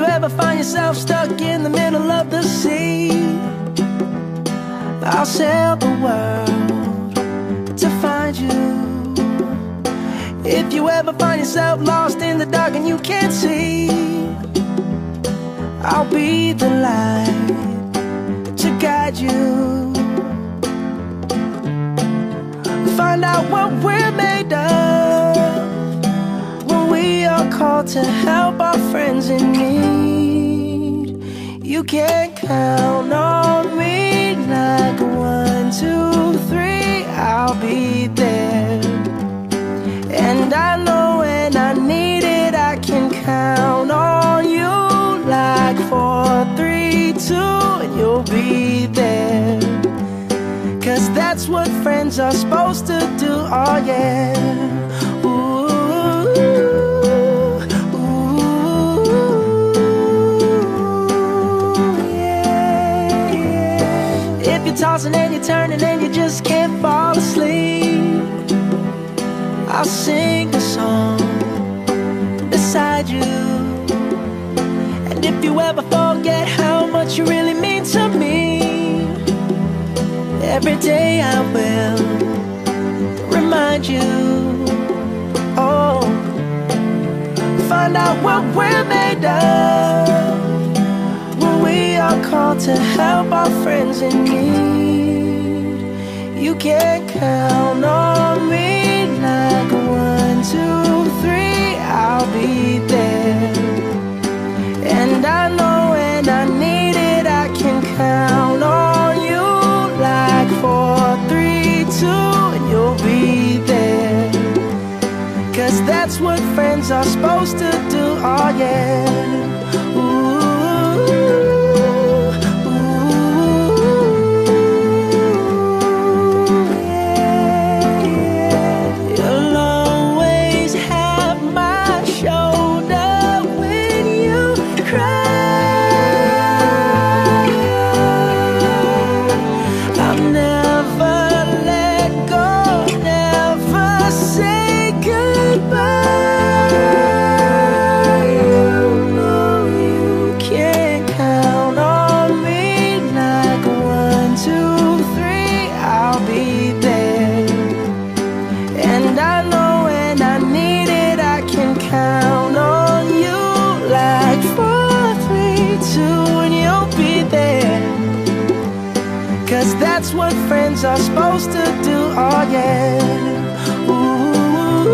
ever find yourself stuck in the middle of the sea, I'll sail the world to find you. If you ever find yourself lost in the dark and you can't see, I'll be the light to guide you. Find out what we're made of when we are called to help our friends in need. You can count on me like 1, 2, 3, I'll be there. And I know when I need it, I can count on you like 4, 3, 2, and you'll be there. 'Cause that's what friends are supposed to do, oh yeah. Ooh, ooh, yeah, yeah. If you're tossing and you're turning and you just can't fall asleep, I'll sing a song beside you. And if you ever forget how much you really mean to me, every day I will remind you. Oh, find out what we're made of when we are called to help our friends in need. You can count on me like 1, 2, 3, I'll be there. And I know when I need it, I can count on you like 4, 3, 2, and you'll be there. 'Cause that's what friends are supposed to do, oh yeah. Ooh, ooh, yeah, yeah. You'll always have my shoulder when you cry. That's what friends are supposed to do, oh yeah. Ooh,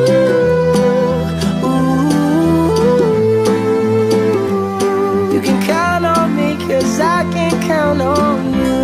ooh. You can count on me 'cause I can count on you.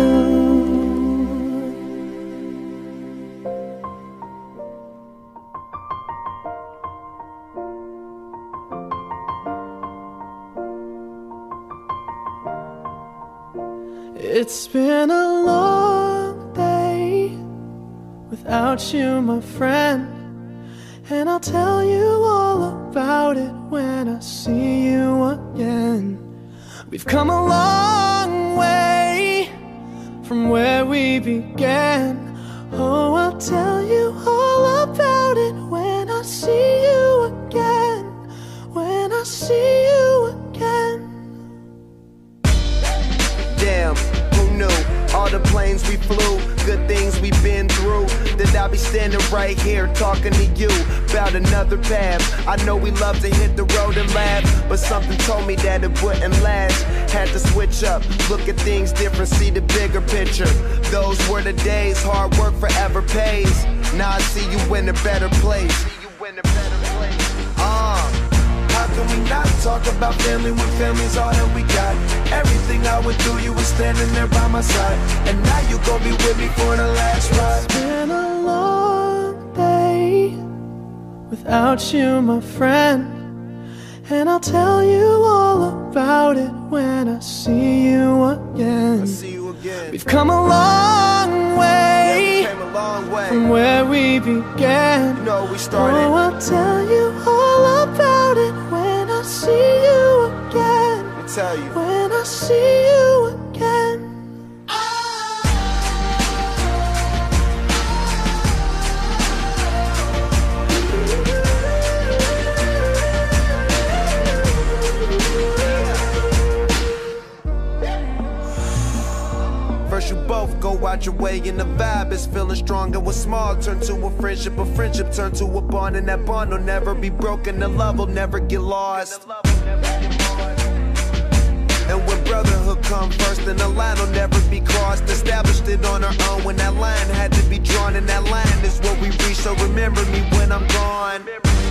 It's been a long day without you, my friend, and I'll tell you all about it when I see you again. We've come a long way from where we began. Oh, I'll tell you all about it when I see you again. When I see you again. Damn, who knew? All the planes we flew, good things we've been through, that I'll be standing right here talking to you about another path. I know we love to hit the road and laugh, but something told me that it wouldn't last. Had to switch up, look at things different, see the bigger picture. Those were the days, hard work forever pays. Now I see you in a better place. How can we not talk about family when family's all that we got? Everything I went through, you were standing there by my side, and now you gon' be with me for the last ride. It's been a long day without you, my friend, and I'll tell you all about it when I see you again. We've come a long way, from where we began. You know we started. Oh, I'll tell you all about it when I see you again. Let me tell you. When I see you again. your way, and the vibe is feeling strong. And what's small turn to a friendship turn to a bond, and that bond will never be broken. The love will never get lost. And when brotherhood come first, then the line will never be crossed. Established it on our own when that line had to be drawn, and that line is what we reach. So remember me when I'm gone.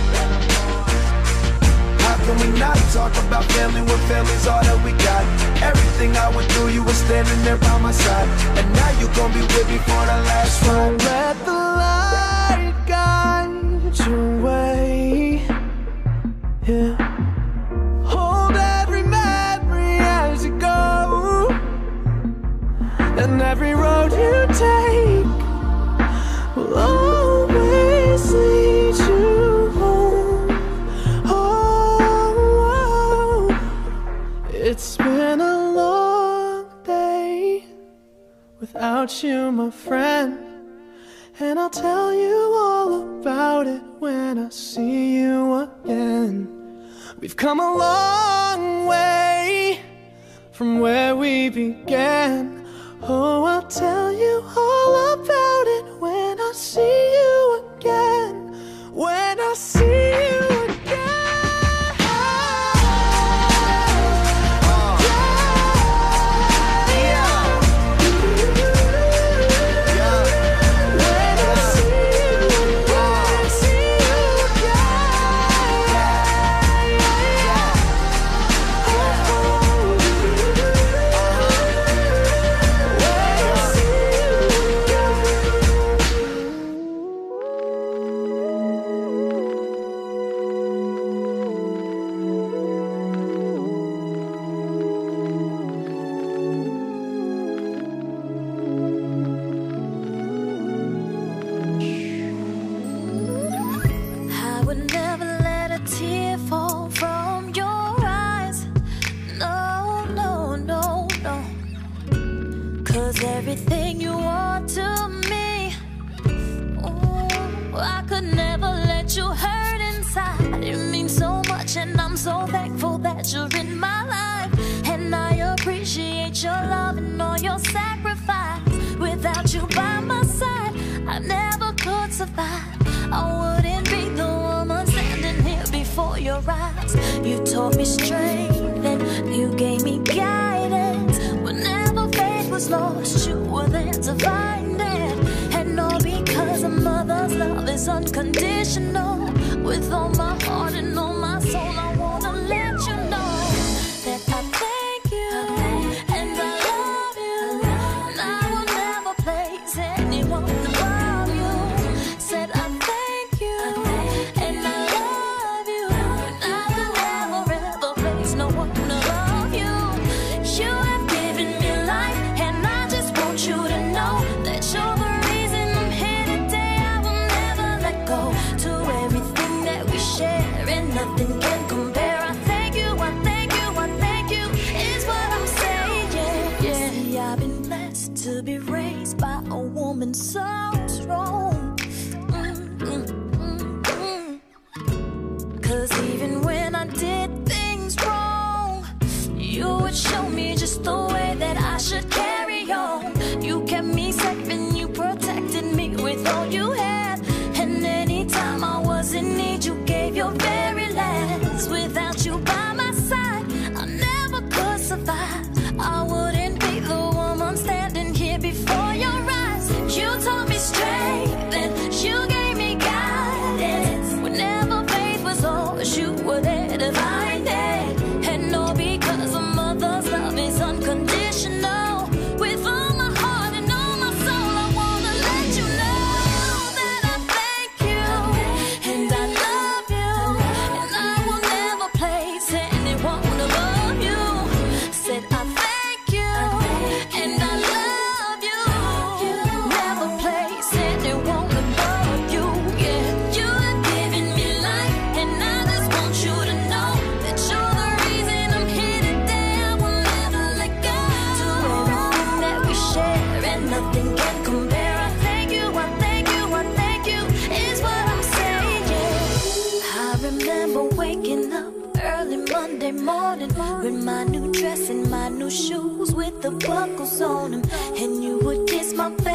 How can we not talk about family when family's all that we got? Everything I went through, you were standing there by my side, and now you gon' be with me for the last ride. Don't let the light guide your way. Yeah. Hold every memory as you go, and every road you take will always lead you home. Oh, it's been a long day without you, my friend, and I'll tell you all about it when I see you again. We've come a long way from where we began. Oh, I'll tell you all about it when I see you again. When I see you again. Everything you are to me, oh, I could never let you hurt inside. It means so much, and I'm so thankful that you're in my life. And I appreciate your love and all your sacrifice. Without you by my side, I never could survive. I wouldn't be the woman standing here before your eyes. You taught me strength and you gave me guidance. Whenever faith was lost, you were there to find it. And all because a mother's love is unconditional. With all my heart and all my soul, I wanna let you know that I thank you and I love you, and I will never place anyone above you. Said I thank you and I love you, and I will never ever place no one above you. You have given me life, and I just want you to know that you're the reason I'm here today. I will never let go. To everything that we share, and nothing can compare. I thank you, I thank you, I thank you, is what I'm saying. Yeah. See, I've been blessed to be raised by a woman so strong. Cause even when I did things wrong, you would show me just the way that I should carry on. You kept me safe and you protected me with all you had. And anytime I was in need, you gave your very last. Without you by my side, I never could survive. I wouldn't be the woman standing here before your eyes. You taught me strength and you gave me guidance. Whenever faith was lost, you were there to find it. And all because a mother's love is unconditional. With all my heart and all my soul, I wanna let you know that I thank you and I love you, and I will never place anyone above you. Said I thank you and I love you, never place anyone above you. Yeah, you have given me life, and I just want you to know that you're the reason I'm here today. I will never let go. To everything that we share, and nothing can compare. I thank you, I thank you, I thank you, is what I'm saying. I remember waking up early Monday morning with my new dress and my new shoes with the buckles on them, and you would kiss my face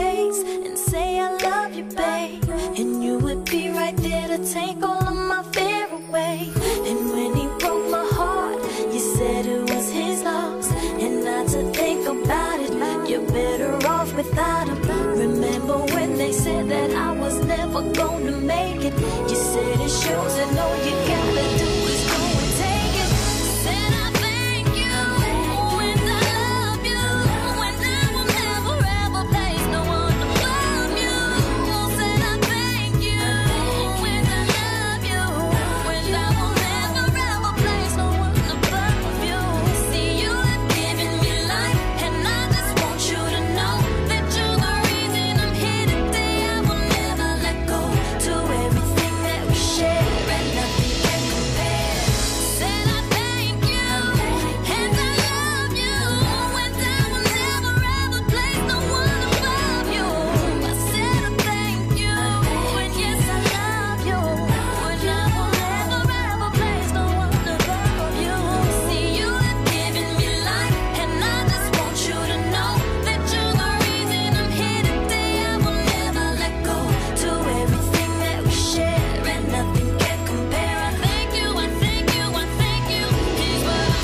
you, babe. And you would be right there to take all of my fear away. And when he broke my heart, you said it was his loss. And not to think about it, you're better off without him. Remember when they said that I was never gonna make it? You said it shows and all you gotta do is go and take it. Said I thank you and I love you, and I will never ever place no one above you. Said I thank you and I love you, and I will never ever place no one above you. See, you have given me life, and I just want you to know that you're the reason I'm here today. I will never let go. To everything that we share, and nothing can compare. Said I thank you and I love you, and I will never ever place no one above you. I said I thank you and yes I love you, and I will never ever place no one above you. See, you have given me life, and I just want you to know that you're the reason I'm here today. I will never let go. To everything that we share, and nothing can compare. I thank you, I thank you, I thank you. Here's what I'm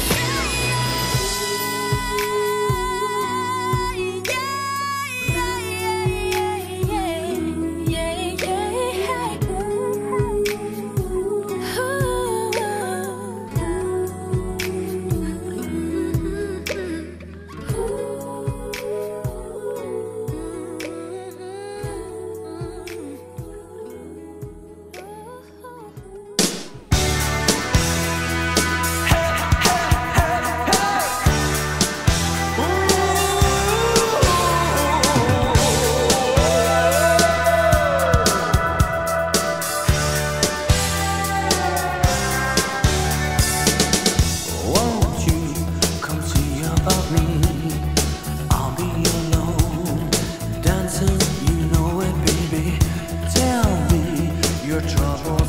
Won't you come see about me? I'll be alone, dancing, you know it, baby. Tell me your trouble